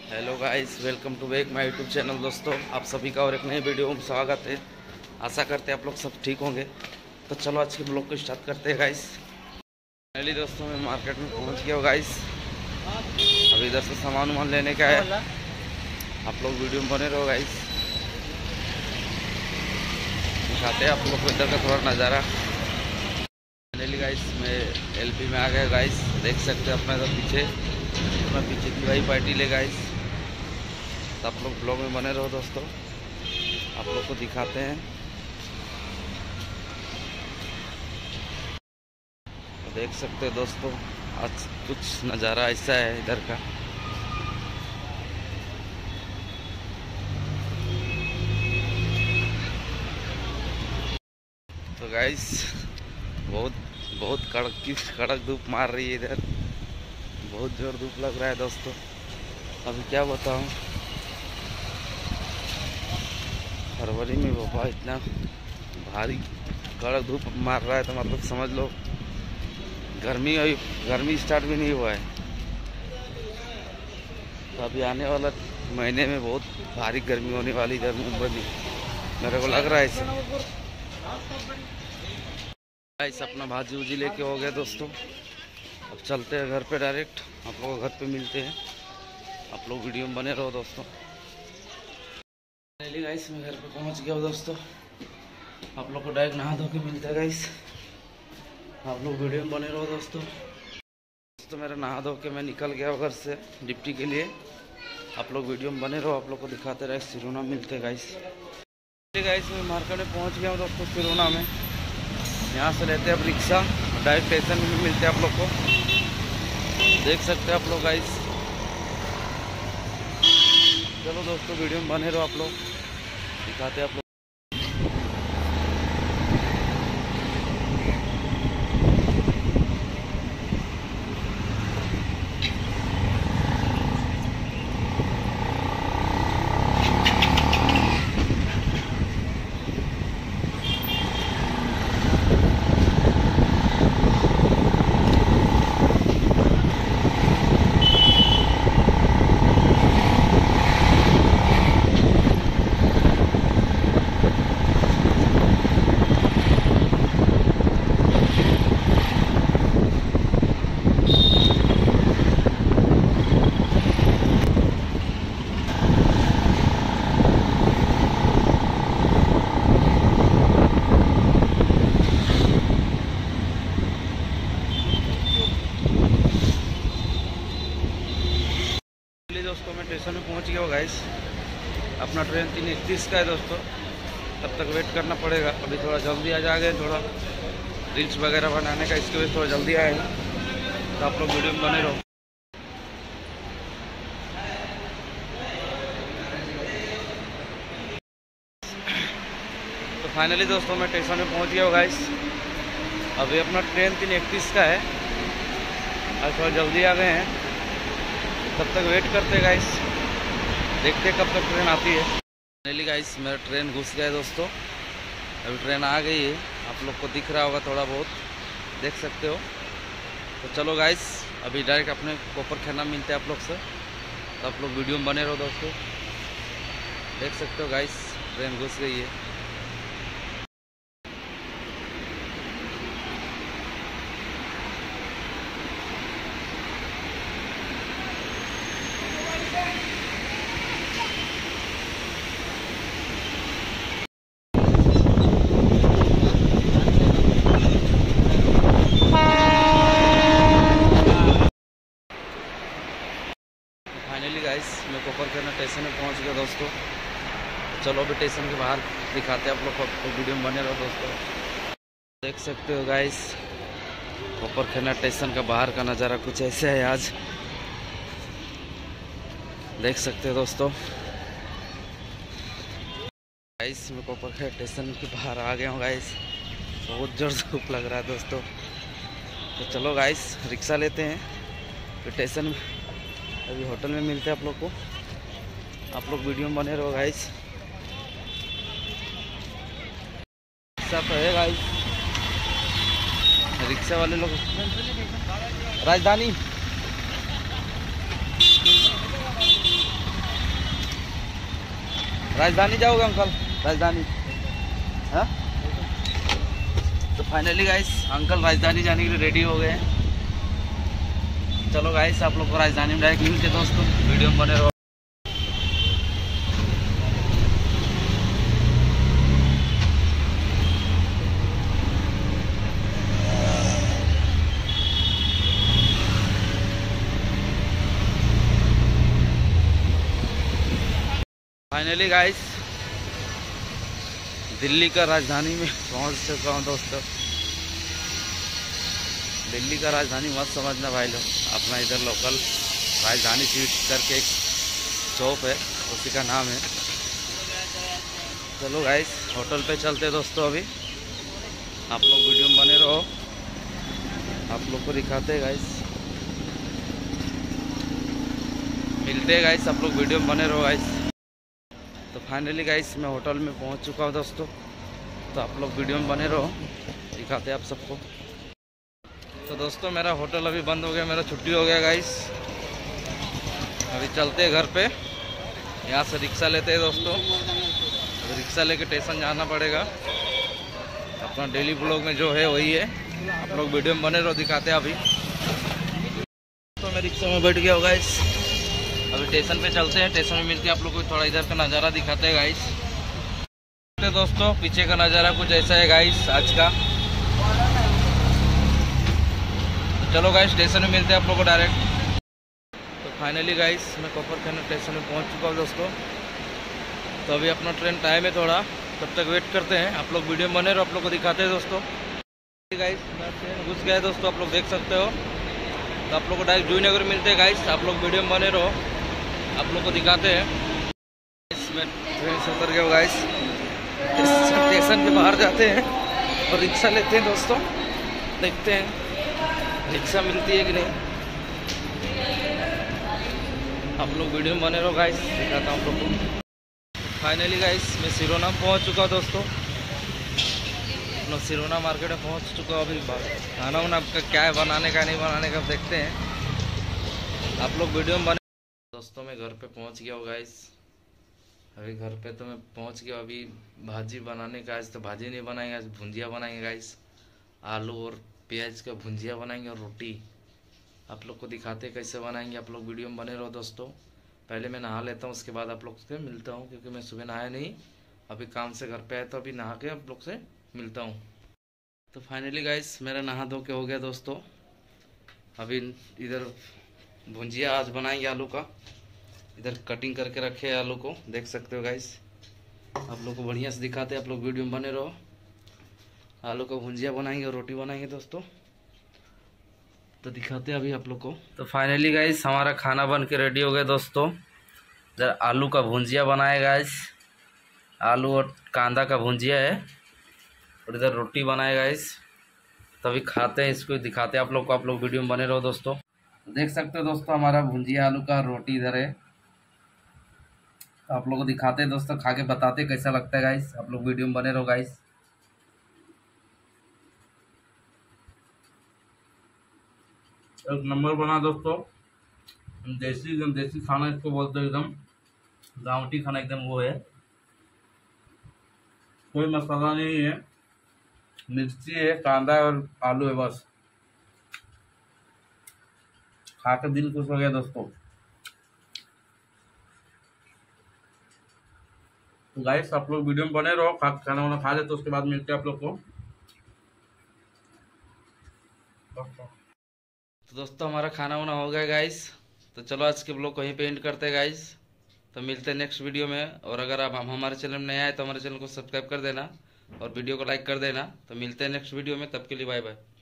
Hello guys, welcome to back my YouTube channel. दोस्तों, आप सभी का और एक नए वीडियो में स्वागत है। आशा करते हैं आप लोग सब ठीक होंगे। तो चलो आज के ब्लॉग को स्टार्ट करते हैं गाइस। फाइनली दोस्तों, मैं मार्केट में पहुंच गया हूँ गाइस। अभी इधर से सामान लेने का है। आप लोग वीडियो में बने रहो गाइस। दिखाते हैं आप लोग को इधर का थोड़ा नज़ारा। फाइनली गाइस, मैं एलपी में आ गया गाइस। देख सकते हैं अपना इधर पीछे की भाई पार्टी ले गाइस। तो आप लोग ब्लॉग में बने रहो दोस्तों, आप लोग को दिखाते हैं। तो देख सकते हैं दोस्तों, आज कुछ नज़ारा ऐसा है इधर का। तो गाइस, बहुत बहुत कड़क धूप मार रही है इधर। बहुत जोर धूप लग रहा है दोस्तों। अभी क्या बताऊं, फरवरी में बाबा इतना भारी कड़क धूप मार रहा है, तो मतलब समझ लो गर्मी स्टार्ट भी नहीं हुआ है। तो अभी आने वाला महीने में बहुत भारी गर्मी होने वाली इधर मुंबई में, मेरे को लग रहा है ऐसे। अपना भाजी उजी लेके हो गया दोस्तों। अब चलते हैं घर पे डायरेक्ट। आप लोग घर पे मिलते हैं। आप लोग वीडियो में बने रहो दोस्तों। फाइनली गाइस, मैं घर पे पहुंच गया हूँ दोस्तों। आप लोग को डायरेक्ट नहा धो के मिलते हैं गाइस। आप लोग वीडियो में बने रहो दोस्तों। तो मेरा नहा धो के मैं निकल गया घर से डिप्टी के लिए। आप लोग वीडियो में बने रहो, आप लोग को दिखाते रहे। सिरोना मिलते गाइस। गाइस, मैं मार्केट में पहुंच गया हूँ दोस्तों सिरोना में। यहाँ से लेते हैं अब रिक्शा, डायरेक्ट स्टेशन में मिलते हैं आप लोग को। देख सकते हैं आप लोग गाइस। चलो दोस्तों, वीडियो में बने रहो, आप लोग दिखाते हैं आप लोग। दोस्तों, मैं स्टेशन में पहुंच गया हूँ गाइस। अपना ट्रेन 3:31 का है दोस्तों। तब तक वेट करना पड़ेगा। अभी थोड़ा जल्दी आ जाएंगे, थोड़ा रील्स वगैरह बनाने का, इसके वजह थोड़ा जल्दी आएगा। तो आप लोग वीडियो में बने रहो। तो फाइनली दोस्तों, मैं स्टेशन में पहुंच गया हूँ गाइस। अभी अपना ट्रेन 3:31 का है और थोड़ा जल्दी आ गए हैं। तब तक वेट करते गाइस, देखते कब तक ट्रेन आती है। फाइनली गाइस, मेरा ट्रेन घुस गया है दोस्तों। अभी ट्रेन आ गई है, आप लोग को दिख रहा होगा थोड़ा बहुत, देख सकते हो। तो चलो गाइस, अभी डायरेक्ट अपने कोपर खाना मिलते हैं आप लोग से। तो आप लोग वीडियो में बने रहो दोस्तों। देख सकते हो गाइस, ट्रेन घुस गई है। फाइनली गाइस, मैं कोपरखाना स्टेशन में पहुंच गया दोस्तों। चलो अभी स्टेशन के बाहर दिखाते हैं आप लोग को। वीडियो में बने रहो दोस्तों। देख सकते हो गाइस, कोपरखाना स्टेशन का बाहर का नज़ारा कुछ ऐसे है आज। देख सकते हो दोस्तों। गाइस, मैं कोपरखाना स्टेशन के बाहर आ गया हूँ गाइस। बहुत जोर से धूप लग रहा है दोस्तों। तो चलो गाइस, रिक्शा लेते हैं तो स्टेशन में। अभी होटल में मिलते हैं आप लोग को। आप लोग वीडियो में बने रहो गाइस। रिक्शा तो है गाइस, रिक्शा वाले लोग। राजधानी राजधानी जाओगे अंकल? राजधानी, हाँ। तो फाइनली गाइस अंकल राजधानी जाने के लिए रेडी हो गए हैं। चलो गाइस आप लोग को राजधानी में डायरेक्ट मिलते दोस्तों, वीडियो में बने रहो। फाइनली गाइस दिल्ली का राजधानी में पहुंच चुका हूँ दोस्तों। दिल्ली का राजधानी मत समझना भाई लोग, अपना इधर लोकल राजधानी स्वीट्स करके एक शॉप है, उसी का नाम है। चलो गाइस होटल पे चलते दोस्तों, अभी आप लोग वीडियो में बने रहो, आप लोग को दिखाते हैं गाइस, मिलते हैं गाइस, आप लोग वीडियो में बने रहो गाइस। तो फाइनली गाइस मैं होटल में पहुंच चुका हूं दोस्तों, तो आप लोग वीडियो में बने रहो, दिखाते हैं आप सबको। तो दोस्तों मेरा होटल अभी बंद हो गया, मेरा छुट्टी हो गया गाइस। अभी चलते हैं घर पे, यहाँ से रिक्शा लेते हैं दोस्तों। अभी रिक्शा लेके स्टेशन जाना पड़ेगा। अपना डेली ब्लॉग में जो है वही है, आप लोग वीडियो में बने रहो, दिखाते हैं अभी। तो मैं रिक्शा में बैठ गया हूँ गाइस, अभी स्टेशन पे चलते हैं। स्टेशन में मिलके आप लोग को थोड़ा इधर का नज़ारा दिखाते हैं गाइस। दोस्तों पीछे का नज़ारा कुछ ऐसा है गाइस आज का। तो चलो गाइस स्टेशन में मिलते हैं आप लोग को डायरेक्ट। तो फाइनली गाइस मैं कोपरखाना स्टेशन में पहुंच चुका हूँ दोस्तों। तो अभी अपना ट्रेन टाइम है थोड़ा, तब तक वेट करते हैं। आप लोग वीडियो में बने रहो, आप लोग को दिखाते हैं दोस्तों। गाइस ट्रेन घुस गया है दोस्तों, आप लोग देख सकते हो। तो आप लोग को डायरेक्ट जूहीनगर मिलते हैं गाइस, आप लोग वीडियो में बने रहो, आप लोग को दिखाते हैं। इसमें ट्रेन से उतर गया गाइस, स्टेशन के बाहर जाते हैं और रिक्शा लेते हैं दोस्तों, देखते हैं रिक्शा मिलती है कि नहीं। आप लोग वीडियो में बने रहो गाइस, दिखाता हूँ आप लोग को। फाइनली गाइस मैं सिरोना में पहुँच चुका दोस्तों, अपना सिरोना मार्केट में पहुँच चुका हूँ। अभी खाना वाना आपका क्या है, बनाने का नहीं बनाने का देखते हैं, आप लोग वीडियो में बने। दोस्तों मैं घर पे पहुंच गया हूँ गाइस, अभी घर पे तो मैं पहुंच गया। अभी भाजी बनाने का, आज तो भाजी नहीं बनाएंगे, आज भुंजिया बनाएंगे गाइस। आलू और प्याज का भुंजिया बनाएंगे और रोटी। आप लोग को दिखाते कैसे बनाएंगे, आप लोग वीडियो में बने रहो दोस्तों। पहले मैं नहा लेता हूँ, उसके बाद आप लोग से मिलता हूँ, क्योंकि मैं सुबह नहाया नहीं, अभी काम से घर पे आया, तो अभी नहा के आप लोग से मिलता हूँ। तो फाइनली गाइस मेरा नहा धो के हो गया दोस्तों। अभी इधर भुंजिया आज बनाएंगे आलू का, इधर कटिंग करके रखे हैं आलू को, देख सकते हो गाइस। आप लोग को बढ़िया से दिखाते हैं, आप लोग वीडियो में बने रहो। आलू का भुंजिया बनाएंगे और रोटी बनाएंगे दोस्तों, तो दिखाते हैं अभी आप लोग को। तो फाइनली गाइस हमारा खाना बन के रेडी हो गया दोस्तों। इधर आलू का भुंजिया बनाया गाइस, आलू और कांदा का भुंजिया है, और इधर रोटी बनाया गाइस। तो अभी खाते हैं, इसको दिखाते हैं आप लोग को, आप लोग वीडियो में बने रहो दोस्तों। देख सकते हो दोस्तों हमारा भुंजिया आलू का रोटी इधर है, तो आप लोग को दिखाते हैं दोस्तों, खा के बताते हैं कैसा लगता है गाइस। आप लोग वीडियो में बने रहो गाइस। एक नंबर बना दोस्तों, देसी एकदम देसी खाना इसको बोलते हैं, एकदम गाँवटी खाना एकदम वो है, कोई मसाला नहीं है, मिर्ची है, कांदा और आलू है, बस खा के दिल खुश हो गया दोस्तों। तो गाइस आप लोग वीडियो में बने रहो, खाना वाना खा ले, तो उसके बाद मिलते हैं आप लोग को। तो दोस्तों हमारा खाना वाना हो गया गाइस, तो चलो आज के ब्लॉग को यहीं पे एंड करते हैं गाइस। तो मिलते हैं नेक्स्ट वीडियो में, और अगर आप हमारे चैनल में नए आए तो हमारे चैनल को सब्सक्राइब कर देना और वीडियो को लाइक कर देना। तो मिलते हैं नेक्स्ट वीडियो में, तब के लिए बाय बाय।